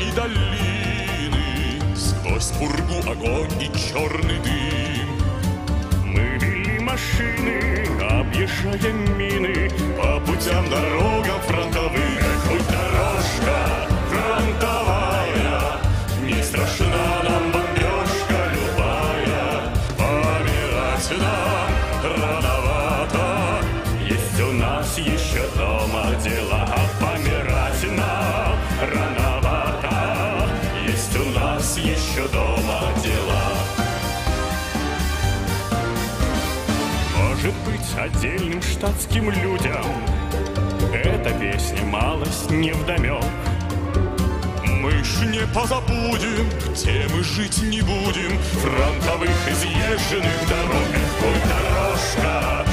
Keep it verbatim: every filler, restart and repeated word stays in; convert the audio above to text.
и долины, сквозь пургу огонь и черный дым. Мы вели машины, объезжая мины, по путям, дорогам фронтовым. Хоть дорожка фронтовая, не страшна нам бомбежка любая. Помирать нам рановато, есть у нас еще дома дела. Помирать нам рановато, есть у нас еще дома дела. Может быть, отдельным штатским людям эта песня малость невдомек. Мы ж не позабудем, где мы жить не будем, фронтовых изъезженных дорог. Ой, дорожка